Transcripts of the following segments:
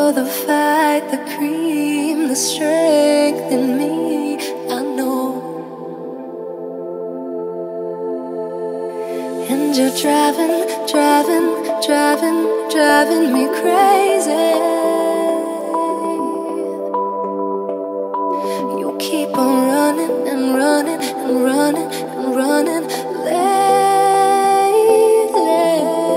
You're the fight, the cream, the strength in me, I know. And you're driving me crazy. You keep on running and running and running and running lately.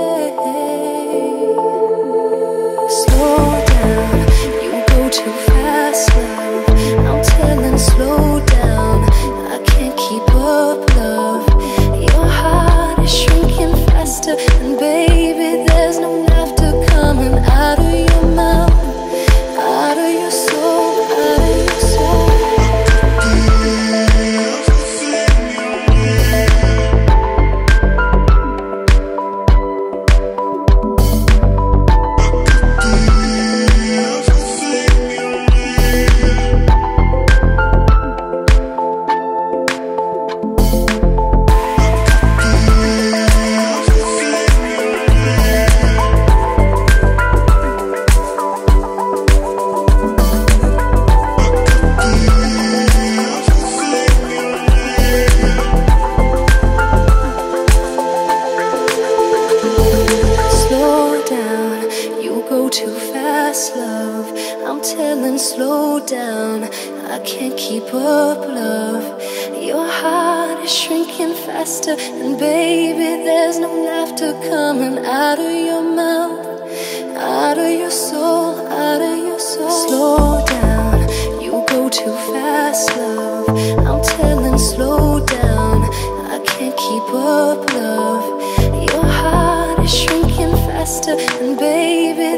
Slow down, you go too fast, love. I'm telling, slow down, I can't keep up, love. Your heart is shrinking faster, and baby, there's no laughter coming out of your mouth, out of your soul, out of your soul. Too fast, love. I'm telling, slow down, I can't keep up, love. Your heart is shrinking faster, and baby, there's no laughter coming out of your mouth, out of your soul, out of your soul. Slow down, you go too fast, love. I'm telling, slow down, I can't keep up, love. Your heart is shrinking faster, and baby,